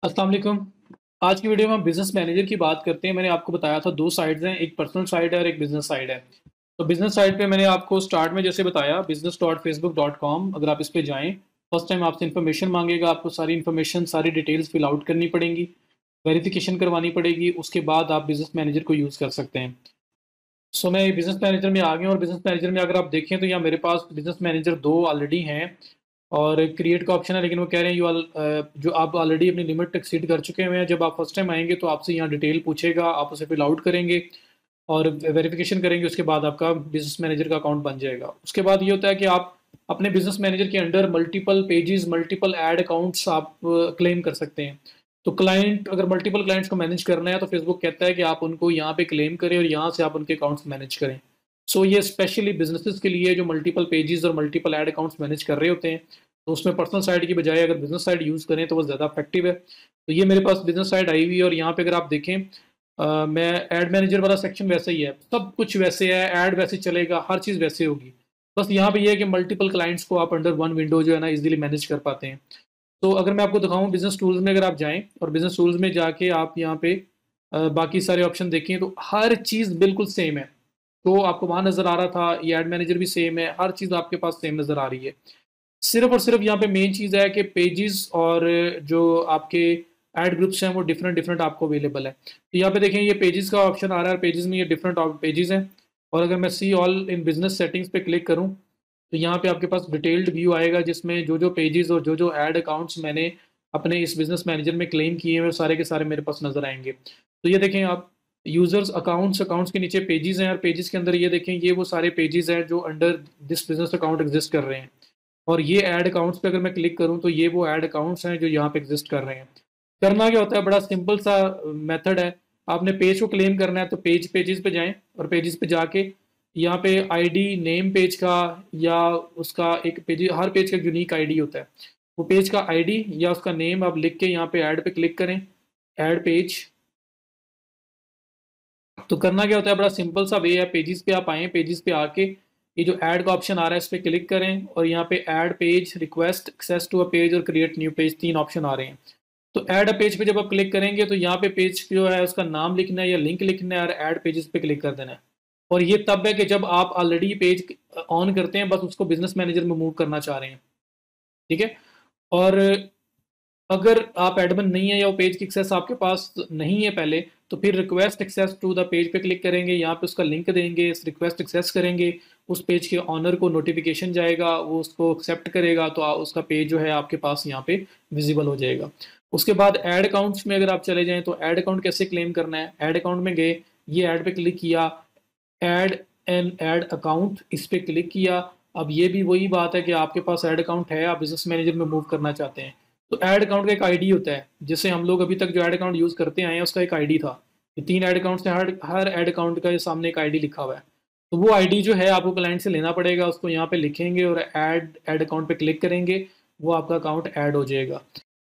अस्सलाम वालेकुम। आज की वीडियो में हम बिजनेस मैनेजर की बात करते हैं। मैंने आपको बताया था दो साइड्स हैं, एक पर्सनल साइड है और एक बिजनेस साइड है। तो बिजनेस साइड पे मैंने आपको स्टार्ट में जैसे बताया business.facebook.com, अगर आप इस पे जाएं, फर्स्ट टाइम आपसे इन्फॉर्मेशन मांगेगा, आपको सारी इन्फॉर्मेशन सारी डिटेल्स फिल आउट करनी पड़ेंगी, वेरिफिकेशन करवानी पड़ेगी, उसके बाद आप बिजनेस मैनेजर को यूज़ कर सकते हैं। सो मैं बिजनेस मैनेजर में आ गया और बिजनेस मैनेजर में अगर आप देखें तो यहाँ मेरे पास बिजनेस मैनेजर दो ऑलरेडी हैं और क्रिएट का ऑप्शन है, लेकिन वो कह रहे हैं जो आप ऑलरेडी अपनी लिमिट एक्सीड कर चुके हुए हैं। जब आप फर्स्ट टाइम आएंगे तो आपसे यहाँ डिटेल पूछेगा, आप उसे फिल आउट करेंगे और वेरिफिकेशन करेंगे, उसके बाद आपका बिजनेस मैनेजर का अकाउंट बन जाएगा। उसके बाद ये होता है कि आप अपने बिजनेस मैनेजर के under multiple pages, multiple ad accounts आप क्लेम कर सकते हैं। तो क्लाइंट, अगर मल्टीपल क्लाइंट्स को मैनेज करना है तो फेसबुक कहता है कि आप उनको यहाँ पे क्लेम करें और यहाँ से आप उनके अकाउंट्स मैनेज करें। सो ये स्पेशली बिजनेसेस के लिए जो मल्टीपल पेजेस और मल्टीपल ऐड अकाउंट्स मैनेज कर रहे होते हैं, तो उसमें पर्सनल साइड की बजाय अगर बिजनेस साइड यूज़ करें तो वो ज़्यादा इफेक्टिव है। तो ये मेरे पास बिजनेस साइड आई हुई है और यहाँ पे अगर आप देखें, मैं एड मैनेजर वाला सेक्शन वैसे ही है, सब कुछ वैसे है, ऐड वैसे चलेगा, हर चीज़ वैसे होगी। बस यहाँ पे ये है कि मल्टीपल क्लाइंट्स को आप अंडर वन विंडो जो है ना इजीली मैनेज कर पाते हैं। तो अगर मैं आपको दिखाऊं बिजनेस टूल्स में, अगर आप जाएं और बिजनेस टूल्स में जाके आप यहाँ पे बाकी सारे ऑप्शन देखें तो हर चीज़ बिल्कुल सेम है। तो आपको वहां नजर आ रहा था, ये एड मैनेजर भी सेम है, हर चीज़ आपके पास सेम नजर आ रही है। सिर्फ और सिर्फ यहाँ पे मेन चीज़ है कि पेजेस और जो आपके ऐड ग्रुप्स हैं वो डिफरेंट डिफरेंट आपको अवेलेबल है। तो यहाँ पे देखें, ये पेजेस का ऑप्शन आ रहा है, पेजेस में ये डिफरेंट पेजेस हैं। और अगर मैं see all in business settings पे क्लिक करूँ तो यहाँ पे आपके पास डिटेल्ड व्यू आएगा, जिसमें जो जो पेजेस और जो जो ऐड अकाउंट्स मैंने अपने इस बिजनेस मैनेजर में क्लेम किए हैं वो सारे के सारे मेरे पास नजर आएंगे। तो ये देखें आप, यूजर्स अकाउंट्स, अकाउंट्स के नीचे पेजेस हैं और पेजेस के अंदर ये देखें, ये वो सारे पेजेस हैं जो under this business account exist कर रहे हैं। और ये ऐड अकाउंट्स पे अगर मैं क्लिक करूं तो ये वो ऐड अकाउंट्स हैं जो यहाँ पे एग्जिस्ट कर रहे हैं। करना क्या होता है, बड़ा सिंपल सा मेथड है। आपने पेज को क्लेम करना है तो पेजेस पे जाएं और पेजेस पे जाके यहाँ पे आईडी नेम पेज का, या उसका एक पेज, हर पेज का यूनिक आईडी होता है, वो पेज का आईडी या उसका नेम आप लिख के यहाँ पे ऐड पे क्लिक करें, ऐड पेज। तो करना क्या होता है, बड़ा सिंपल सा वे है। पेजेस पे आप आए, पेजेस पे आके ये जो ऐड का ऑप्शन आ रहा है इस पर क्लिक करें और यहाँ पे add page, request access to a page और क्रिएट न्यू पेज, तीन ऑप्शन आ रहे हैं। तो ऐड अ पेज पे जब आप क्लिक करेंगे तो यहाँ पे पेज जो है उसका नाम लिखना है या लिंक लिखना है और ऐड पेजेस पे क्लिक कर देना है। और ये तब है कि जब आप ऑलरेडी पेज ऑन करते हैं, बस उसको बिजनेस मैनेजर में मूव करना चाह रहे हैं। ठीक है। और अगर आप एडमिन नहीं है या वो पेज की एक्सेस आपके पास नहीं है पहले, तो फिर request access to the page पे क्लिक करेंगे, यहाँ पे उसका लिंक देंगे, रिक्वेस्ट एक्सेस करेंगे, उस पेज के ऑनर को नोटिफिकेशन जाएगा, वो उसको एक्सेप्ट करेगा, तो उसका पेज जो है आपके पास यहाँ पे विजिबल हो जाएगा। उसके बाद ऐड अकाउंट्स में अगर आप चले जाएं तो ऐड अकाउंट कैसे क्लेम करना है, ऐड अकाउंट में गए, ये ऐड पे क्लिक किया, ऐड एन ऐड अकाउंट, इस पे क्लिक किया। अब ये भी वही बात है कि आपके पास ऐड अकाउंट है, आप बिजनेस मैनेजर में मूव करना चाहते हैं, तो ऐड अकाउंट का एक आईडी होता है। जैसे हम लोग अभी तक जो ऐड अकाउंट यूज़ करते आए हैं उसका एक आईडी था। ये तीन ऐड अकाउंट्स हैं, हर हर ऐड अकाउंट का ये सामने एक आईडी लिखा हुआ है। तो वो आईडी जो है आपको क्लाइंट से लेना पड़ेगा, उसको यहाँ पे लिखेंगे और ऐड ऐड अकाउंट पे क्लिक करेंगे, वो आपका अकाउंट ऐड हो जाएगा।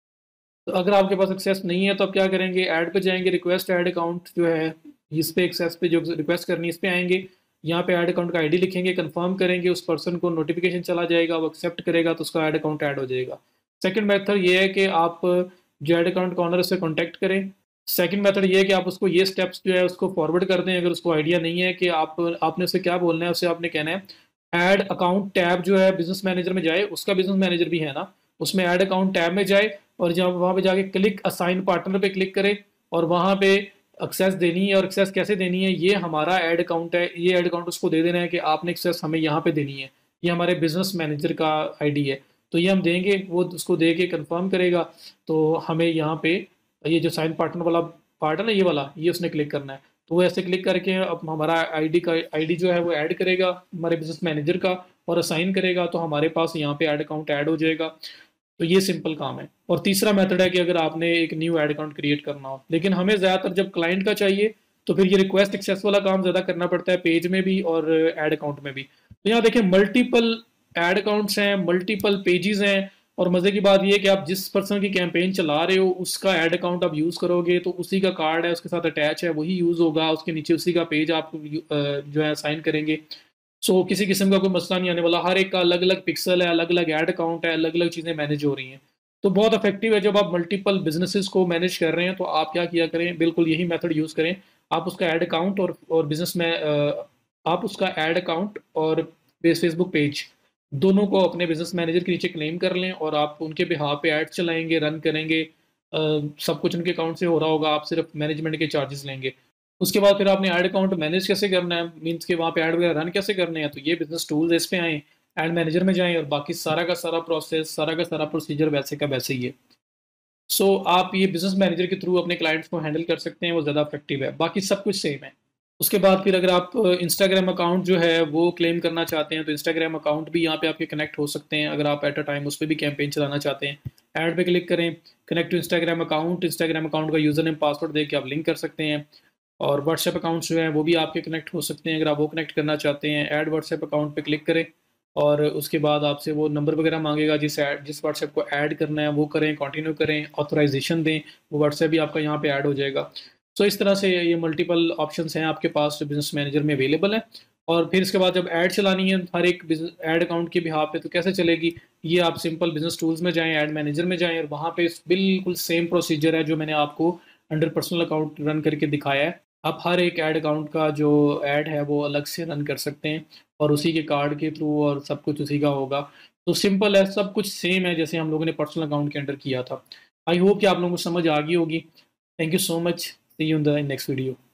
तो अगर आपके पास एक्सेस नहीं है तो आप क्या करेंगे, ऐड पे जाएंगे, रिक्वेस्ट ऐड अकाउंट जो है इस पे, एक्सेस पे जो रिक्वेस्ट करनी है इस पे आएंगे, यहाँ पे ऐड अकाउंट का आईडी लिखेंगे, कंफर्म करेंगे, उस पर्सन को नोटिफिकेशन चला जाएगा, वो एक्सेप्ट करेगा तो उसका ऐड अकाउंट ऐड हो जाएगा। सेकंड मेथड ये है कि आप जो ऐड अकाउंट का ऑनर से कॉन्टैक्ट करें। सेकंड मेथड ये है कि आप उसको ये स्टेप्स जो है उसको फॉरवर्ड कर दें। अगर उसको आइडिया नहीं है कि आपने उसे क्या बोलना है, उसे आपने कहना है ऐड अकाउंट टैब जो है बिजनेस मैनेजर में जाए, उसका बिजनेस मैनेजर भी है ना, उसमें ऐड अकाउंट टैब में जाए और जब वहाँ पे जाके क्लिक असाइन पार्टनर पे क्लिक करे और वहाँ पे एक्सेस देनी है। और एक्सेस कैसे देनी है, ये हमारा ऐड अकाउंट है, ये ऐड अकाउंट उसको दे देना है कि आपने एक्सेस हमें यहाँ पे देनी है, ये हमारे बिजनेस मैनेजर का आईडी है। तो ये हम देंगे, वो उसको दे के कन्फर्म करेगा, तो हमें यहाँ पे ये जो साइन पार्टनर वाला पार्ट है ना, ये वाला, ये उसने क्लिक करना है। तो वो ऐसे क्लिक करके अब हमारा आईडी जो है वो ऐड करेगा हमारे बिजनेस मैनेजर का और असाइन करेगा, तो हमारे पास यहाँ पे ऐड अकाउंट ऐड हो जाएगा। तो ये सिंपल काम है। और तीसरा मेथड है कि अगर आपने एक न्यू ऐड अकाउंट क्रिएट करना हो, लेकिन हमें ज़्यादातर जब क्लाइंट का चाहिए तो फिर ये रिक्वेस्ट एक्सेस वाला काम ज़्यादा करना पड़ता है, पेज में भी और ऐड अकाउंट में भी। तो यहाँ देखिए, मल्टीपल ऐड अकाउंट्स हैं, मल्टीपल पेजेस हैं, और मज़े की बात यह है कि आप जिस पर्सन की कैंपेन चला रहे हो उसका ऐड अकाउंट आप यूज़ करोगे तो उसी का कार्ड है उसके साथ अटैच है, वही यूज़ होगा, उसके नीचे उसी का पेज आप जो है साइन करेंगे। सो किसी किस्म का कोई मसला नहीं आने वाला। हर एक का अलग अलग पिक्सल है, अलग अलग ऐड अकाउंट है, अलग अलग चीज़ें मैनेज हो रही हैं। तो बहुत इफेक्टिव है जब आप मल्टीपल बिजनेसेस को मैनेज कर रहे हैं। तो आप क्या किया करें, बिल्कुल यही मेथड यूज़ करें। आप उसका ऐड अकाउंट और बिजनेस में आप उसका ऐड अकाउंट और फेसबुक पेज दोनों को अपने बिजनेस मैनेजर के नीचे क्लेम कर लें और आप उनके बिहाफ पे ऐड चलाएंगे, रन करेंगे। सब कुछ उनके अकाउंट से हो रहा होगा, आप सिर्फ मैनेजमेंट के चार्जेस लेंगे। उसके बाद फिर आपने ऐड अकाउंट मैनेज कैसे करना है, मीन्स के वहाँ पे ऐड वगैरह रन कैसे करने हैं, तो ये बिजनेस टूल्स इस पे आए, ऐड मैनेजर में जाएं और बाकी सारा का सारा प्रोसेस, सारा का सारा प्रोसीजर वैसे का वैसे ही है। सो आप ये बिजनेस मैनेजर के थ्रू अपने क्लाइंट्स को हैंडल कर सकते हैं, वो ज़्यादा इफेक्टिव है, बाकी सब कुछ सेम है। उसके बाद फिर अगर आप इंस्टाग्राम अकाउंट जो है वो क्लेम करना चाहते हैं तो इंस्टाग्राम अकाउंट भी यहाँ पे आपके कनेक्ट हो सकते हैं। अगर आप एट अ टाइम उस पर भी कैंपेन चलाना चाहते हैं, ऐड पे क्लिक करें, connect to Instagram account, Instagram account का यूज़र नेम पासवर्ड दे के आप लिंक कर सकते हैं। और व्हाट्सएप अकाउंट्स जो हैं वो भी आपके कनेक्ट हो सकते हैं। अगर आप वो कनेक्ट करना चाहते हैं, ऐड व्हाट्सएप अकाउंट पे क्लिक करें और उसके बाद आपसे वो नंबर वगैरह मांगेगा, जिस व्हाट्सएप को ऐड करना है वो करें, कंटिन्यू करें, ऑथराइजेशन दें, वो व्हाट्सएप भी आपका यहाँ पे ऐड हो जाएगा। सो इस तरह से ये मल्टीपल ऑप्शंस हैं आपके पास जो बिजनेस मैनेजर में अवेलेबल है। और फिर इसके बाद जब ऐड चलानी है हर एक ऐड अकाउंट के बिहाफ पे, तो कैसे चलेगी, ये आप सिंपल बिजनेस टूल्स में जाएं, ऐड मैनेजर में जाएं और वहाँ पे बिल्कुल सेम प्रोसीजर है जो मैंने आपको अंडर पर्सनल अकाउंट रन करके दिखाया है। आप हर एक ऐड अकाउंट का जो ऐड है वो अलग से रन कर सकते हैं और उसी के कार्ड के थ्रू और सब कुछ उसी का होगा। तो सिंपल है, सब कुछ सेम है जैसे हम लोगों ने पर्सनल अकाउंट के अंडर किया था। आई होप कि आप लोगों को समझ आ गई होगी। Thank you so much, see you in the next video.